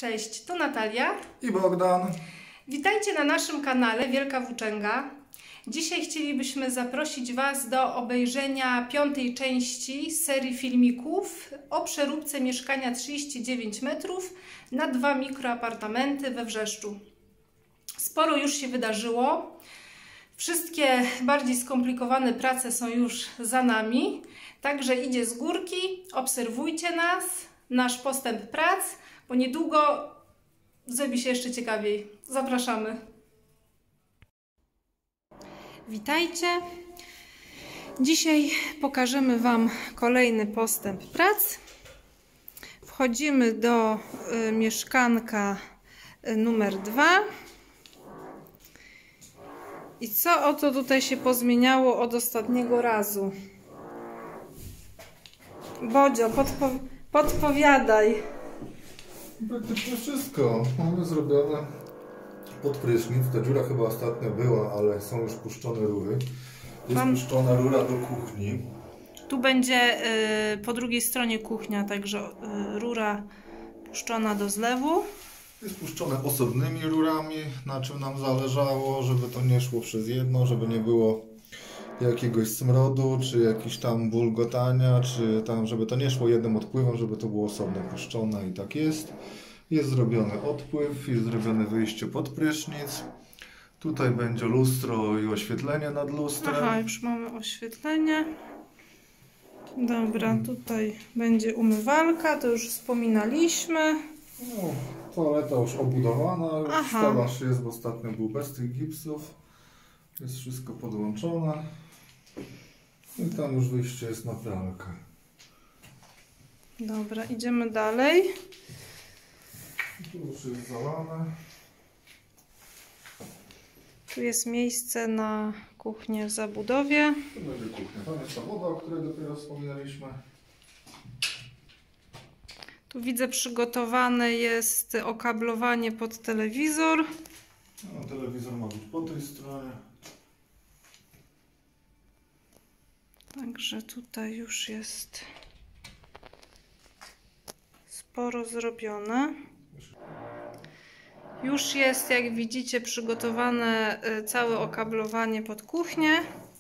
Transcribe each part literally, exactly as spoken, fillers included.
Cześć, tu Natalia i Bogdan. Witajcie na naszym kanale Wielka Włóczęga. Dzisiaj chcielibyśmy zaprosić Was do obejrzenia piątej części serii filmików o przeróbce mieszkania trzydzieści dziewięć metrów na dwa mikroapartamenty we Wrzeszczu. Sporo już się wydarzyło. Wszystkie bardziej skomplikowane prace są już za nami, także idzie z górki. Obserwujcie nas, nasz postęp prac, bo niedługo zrobi się jeszcze ciekawiej. Zapraszamy. Witajcie. Dzisiaj pokażemy Wam kolejny postęp prac. Wchodzimy do y, mieszkanka y, numer dwa. I co oto tutaj się pozmieniało od ostatniego razu? Bodzio, podpo podpowiadaj. Praktycznie wszystko. Mamy zrobione pod prysznic. Ta dziura chyba ostatnio była, ale są już puszczone rury. Jest Mam... puszczona rura do kuchni. Tu będzie y, po drugiej stronie kuchnia, także y, rura puszczona do zlewu. Jest puszczone osobnymi rurami, na czym nam zależało, żeby to nie szło przez jedno, żeby nie było jakiegoś smrodu, czy jakiś tam bulgotania, czy tam, żeby to nie szło jednym odpływem, żeby to było osobno puszczone i tak jest. Jest zrobiony odpływ, jest zrobione wyjście pod prysznic. Tutaj będzie lustro i oświetlenie nad lustrem. Aha, już mamy oświetlenie. Dobra, tutaj będzie umywalka, to już wspominaliśmy. No, toaleta już obudowana, już stelaż jest, bo ostatnio był bez tych gipsów. Jest wszystko podłączone. I tam już wyjście jest na pralkę. Dobra, idziemy dalej. Tu już jest zalane. Tu jest miejsce na kuchnię w zabudowie. Tu będzie kuchnia. Tam jest ta woda, o której dopiero wspominaliśmy. Tu widzę, przygotowane jest okablowanie pod telewizor. No, telewizor ma być po tej stronie. Także tutaj już jest sporo zrobione. Już jest, jak widzicie, przygotowane całe okablowanie pod kuchnię.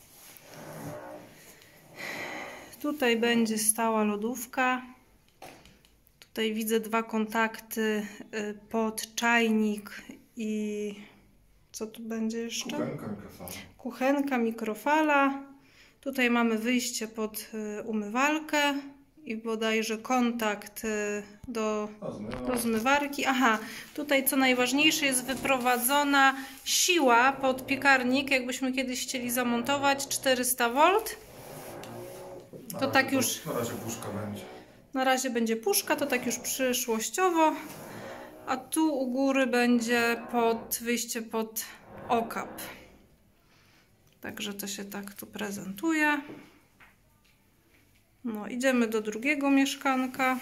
Tutaj będzie stała lodówka. Tutaj widzę dwa kontakty pod czajnik i co tu będzie jeszcze? Kuchenka, mikrofala. Kuchenka, mikrofala. Tutaj mamy wyjście pod umywalkę i bodajże kontakt do, do zmywarki. Aha, tutaj co najważniejsze, jest wyprowadzona siła pod piekarnik, jakbyśmy kiedyś chcieli zamontować, czterysta wolt. To na tak już... Na razie puszka będzie. Na razie będzie puszka, to tak już przyszłościowo. A tu u góry będzie pod wyjście pod okap. Także to się tak tu prezentuje. No, idziemy do drugiego mieszkanka.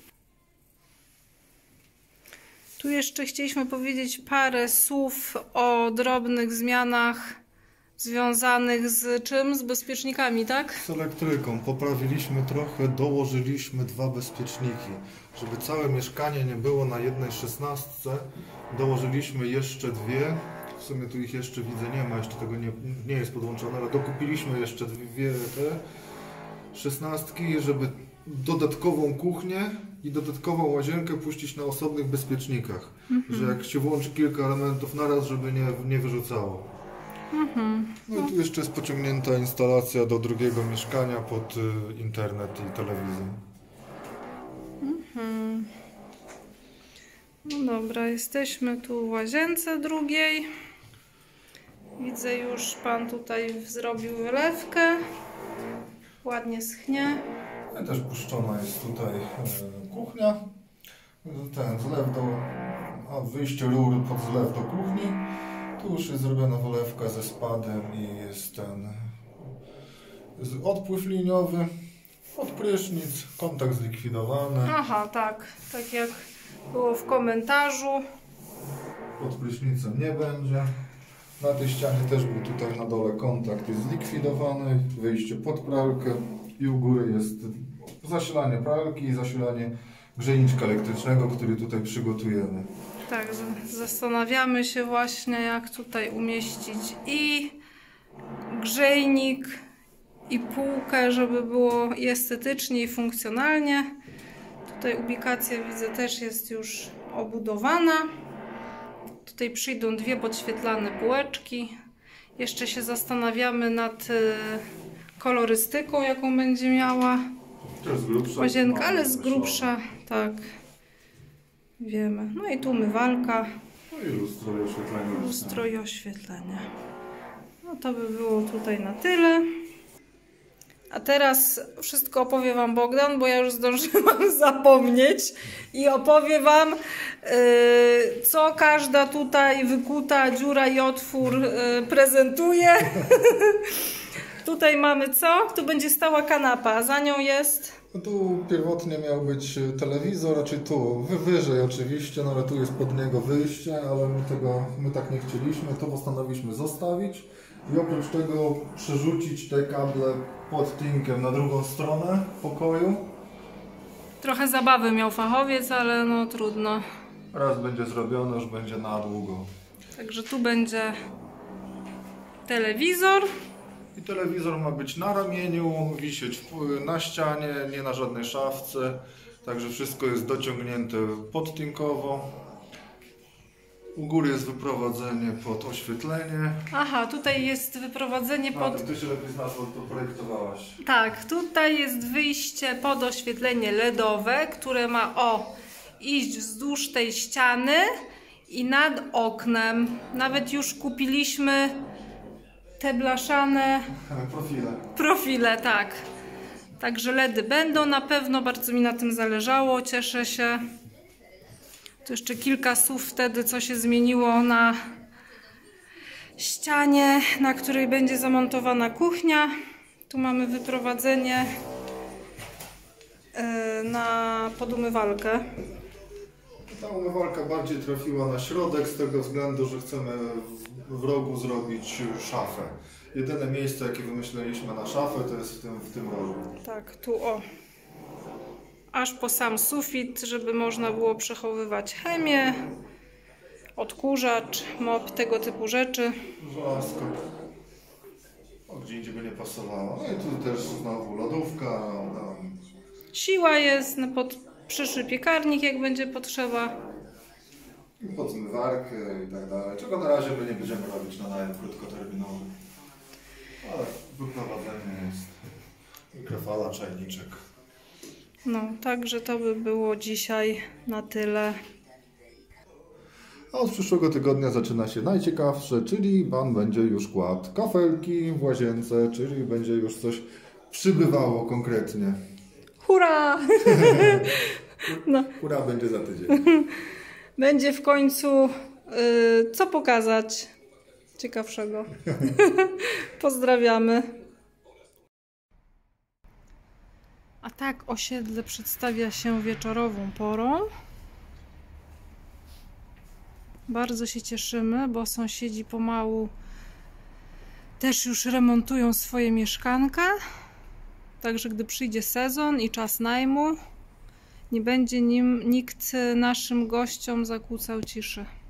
Tu jeszcze chcieliśmy powiedzieć parę słów o drobnych zmianach związanych z czym? Z bezpiecznikami, tak? Z elektryką. Poprawiliśmy trochę, dołożyliśmy dwa bezpieczniki. Żeby całe mieszkanie nie było na jednej szesnastce, dołożyliśmy jeszcze dwie. W sumie tu ich jeszcze widzę, nie ma, jeszcze tego nie, nie jest podłączone, ale dokupiliśmy jeszcze dwie te szesnastki, żeby dodatkową kuchnię i dodatkową łazienkę puścić na osobnych bezpiecznikach. Mhm. Że jak się włączy kilka elementów naraz, żeby nie, nie wyrzucało. Mhm. No i tu jeszcze jest pociągnięta instalacja do drugiego mieszkania pod y, internet i telewizję. Mhm. No dobra, jesteśmy tu w łazience drugiej. Widzę, już Pan tutaj zrobił wylewkę. Ładnie schnie. No też puszczona jest tutaj y, kuchnia. Ten zlew do, a wyjście rur pod zlew do kuchni. Tu już jest zrobiona wylewka ze spadem i jest ten jest odpływ liniowy, od prysznic, kontakt zlikwidowany. Aha, tak, tak jak było w komentarzu. Pod prysznicem nie będzie. Na tej ścianie też był tutaj na dole kontakt, jest zlikwidowany, wyjście pod pralkę i u góry jest zasilanie pralki i zasilanie grzejniczka elektrycznego, który tutaj przygotujemy. Tak, zastanawiamy się właśnie, jak tutaj umieścić i grzejnik, i półkę, żeby było i estetycznie, i funkcjonalnie. Tutaj ubikacja, widzę, też jest już obudowana. Tutaj przyjdą dwie podświetlane półeczki. Jeszcze się zastanawiamy nad kolorystyką, jaką będzie miała łazienka, ale z grubsza, tak, wiemy. No i tu umywalka. No i lustro i oświetlenie. Lustro i oświetlenie. No to by było tutaj na tyle. A teraz wszystko opowie Wam Bogdan, bo ja już zdążyłam zapomnieć i opowie Wam, yy, co każda tutaj wykuta dziura i otwór yy, prezentuje. Tutaj mamy co? Tu będzie stała kanapa, za nią jest... No tu pierwotnie miał być telewizor, raczej tu, wyżej oczywiście, no ale tu jest pod niego wyjście, ale my tego, my tak nie chcieliśmy, to postanowiliśmy zostawić i oprócz tego przerzucić te kable pod tinkiem na drugą stronę pokoju. Trochę zabawy miał fachowiec, ale no trudno. Raz będzie zrobione, już będzie na długo. Także tu będzie telewizor. I telewizor ma być na ramieniu, wisieć na ścianie, nie na żadnej szafce. Także wszystko jest dociągnięte podtinkowo. U góry jest wyprowadzenie pod oświetlenie. Aha, tutaj jest wyprowadzenie pod... A, ty się lepiej znalazł, bo to projektowałaś. Tak, tutaj jest wyjście pod oświetlenie ledowe, które ma o iść wzdłuż tej ściany i nad oknem. Nawet już kupiliśmy te blaszane profile. Profile, tak. Także ledy będą na pewno, bardzo mi na tym zależało, cieszę się. Tu jeszcze kilka słów wtedy, co się zmieniło na ścianie, na której będzie zamontowana kuchnia. Tu mamy wyprowadzenie na podumywalkę. Ta umywalka bardziej trafiła na środek z tego względu, że chcemy w rogu zrobić szafę. Jedyne miejsce, jakie wymyśleliśmy na szafę, to jest w tym, w tym rogu. Tak, tu o. Aż po sam sufit, żeby można było przechowywać chemię, odkurzacz, mop, tego typu rzeczy. Żelazko. O, gdzie indziej by nie pasowało. No i tu też znowu lodówka. No. Siła jest pod przyszły piekarnik, jak będzie potrzeba. I pod zmywarkę i tak dalej. Czego na razie my nie będziemy robić na najem krótkoterminowy. Ale wyprowadzenie jest. Mikrofala, czajniczek. No, także to by było dzisiaj na tyle. A od przyszłego tygodnia zaczyna się najciekawsze, czyli Pan będzie już kładł kafelki w łazience, czyli będzie już coś przybywało konkretnie. Hurra! No. Hurra będzie za tydzień. Będzie w końcu yy, co pokazać ciekawszego. Pozdrawiamy. A tak osiedle przedstawia się wieczorową porą. Bardzo się cieszymy, bo sąsiedzi pomału też już remontują swoje mieszkanka. Także gdy przyjdzie sezon i czas najmu, nie będzie nim nikt naszym gościom zakłócał ciszy.